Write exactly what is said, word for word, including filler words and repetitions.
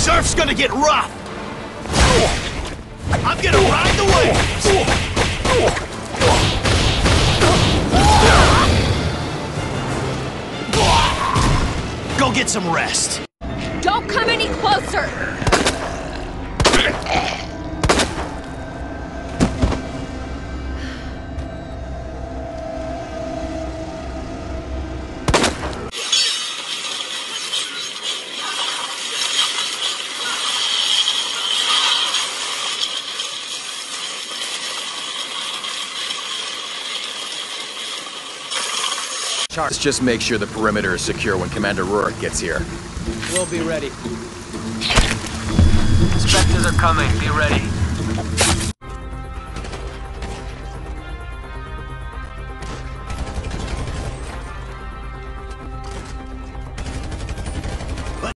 Surf's gonna get rough! I'm gonna ride the waves! Go get some rest. Don't come any closer! Let's just make sure the perimeter is secure when Commander Rourke gets here. We'll be ready. Inspectors are coming. Be ready.